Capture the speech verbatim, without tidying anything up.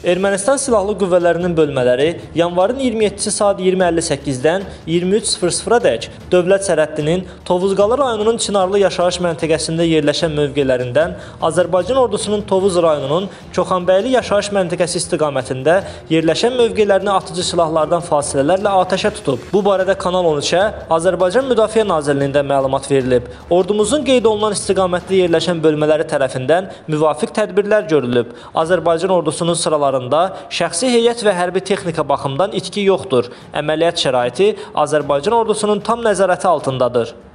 Ermənistan Silahlı Qüvvələrinin bölmələri yanvarın iyirmi yeddisi saat iyirmi əlli səkkizdən iyirmi üç sıfır sıfıra dək dövlət sərhəddinin Tovuzqalı rayonunun Çınarlı yaşayış məntəqəsində yerləşən mövqelərindən Azərbaycan ordusunun Tovuz rayonunun Çoxanbəyli yaşayış məntəqəsi istiqamətində yerləşən mövqelərini atıcı silahlardan fasilələrlə atəşə tutub. Bu barədə Kanal on üçə Azərbaycan Müdafiə Nazirliyində məlumat verilib. Ordumuzun qeyd olunan istiqamətdə yerləşən bölmələri tərəfindən müvafiq tədbirlər görülüb. Azərbaycan ordusunun sıraları şəxsi heyət və hərbi texnika baxımdan itki yoxdur. Əməliyyat şəraiti Azərbaycan ordusunun tam nəzarəti altındadır.